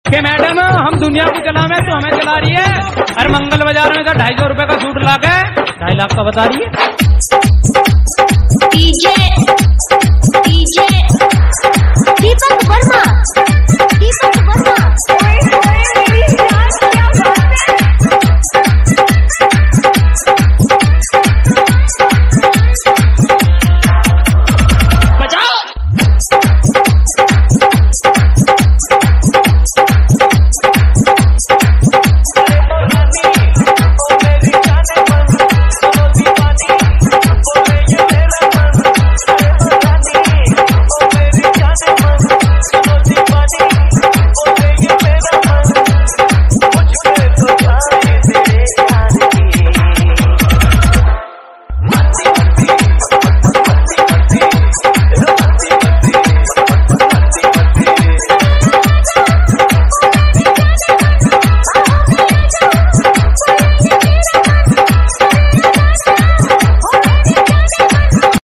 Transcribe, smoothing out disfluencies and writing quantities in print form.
कि मैडम हम दुनिया को चलावे तो हमें चला रही है। अरे मंगल बाजार में का 250 रुपए का सूट ला के 2.5 लाख का बता रही है। डीजे दीपक वर्मा।